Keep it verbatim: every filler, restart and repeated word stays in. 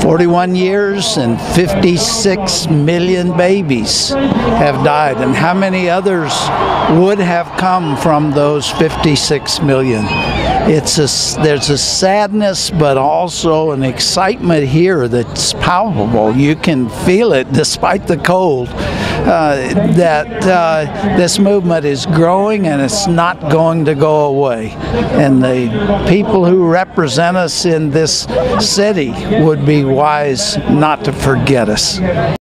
forty-one years and fifty-six million babies have died. And how many others would have come from those fifty-six million? It's a, there's a sadness, but also an excitement here that's palpable. You can feel it despite the cold, uh, that uh, this movement is growing and it's not going to go away. And the people who represent us in this city would be wise not to forget us.